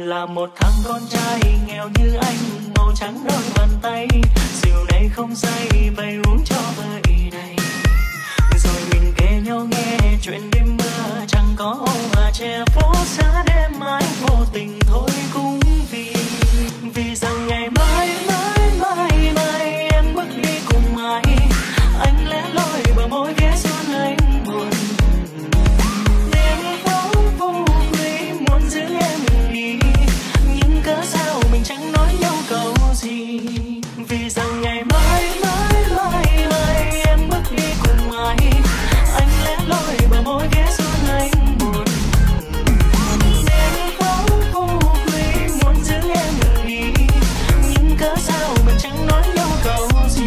Là một thằng con trai nghèo như anh, màu trắng đôi bàn tay, rượu này không say bày uống cho vơi đầy. Rồi mình kể nhau nghe chuyện đêm mưa, chẳng có ô mà che phố xa đêm mãi vô tình thôi cũng vì rằng ngày mai em bước đi cùng ai, anh lẽ loi bờ môi ghé xuống anh buồn. Đêm phố vô lý muốn giữ em đi, nhưng cớ sao mình chẳng nói nhau câu gì. Vì rằng ngày mai em bước đi cùng ai, anh lẽ loi bờ môi ghé xuống anh buồn. Đêm phố vô lý muốn giữ em đi, nhưng cớ sao mình chẳng nói nhau câu gì.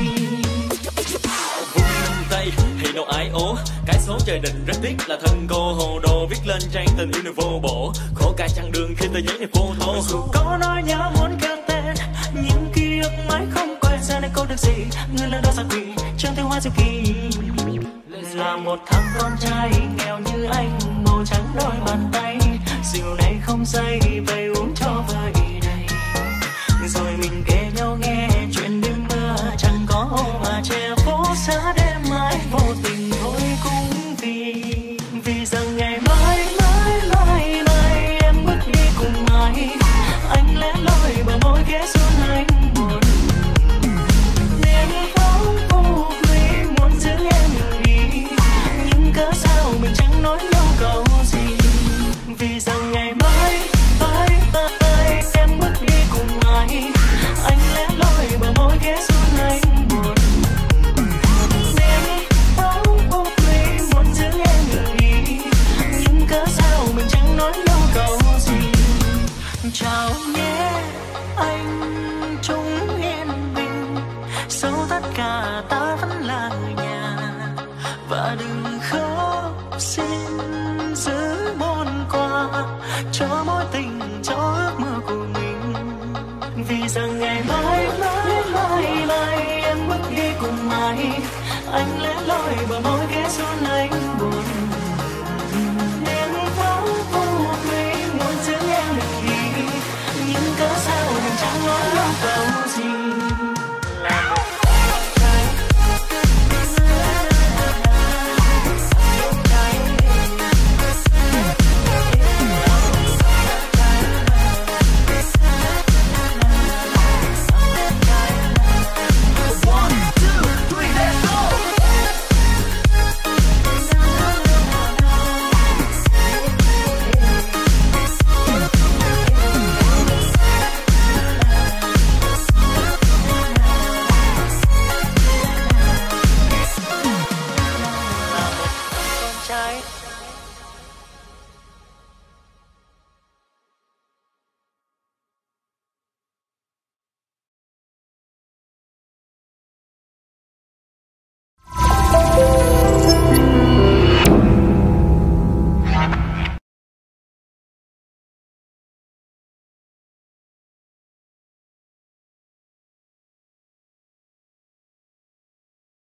Vung tay thì đâu ai ố, cái số trời định rất tiếc là thân cô hồ đồ, viết lên trang tình yêu này vô bổ, khổ cả chặng đường khi tờ giấy này vô tô. Dù có nói nhớ muốn kêu tên, nhưng ký ức mãi không quên. Giờ này có được gì người lần đó xa quỷ chẳng theo hoa diệu kỳ. Là một thằng con trai nghèo như anh, màu trắng đôi bàn tay, rượu này không say bày uống cho vơi đầy. Rồi mình kể nhau nghe chuyện đêm mưa, chẳng có ô mà che phố xa đêm mãi vô tình thôi cũng vì rằng ngày mai em bước đi cùng ai, anh lẽ loi bờ môi ghé xuống anh buồn. Đêm phố vô lý muốn giữ em đi, nhưng cớ sao mình chẳng nói nhau câu gì. Vì rằng ngày mai em bước đi cùng ai, anh lẽ loi bờ môi ghé xuống anh buồn. Đêm phố vô lý muốn giữ em đi, nhưng cớ sao mình chẳng nói nhau câu gì. Chào nhé anh chúng yên bình, sau tất cả ta vẫn là người nhà. Và đừng khóc xin giữ món quà cho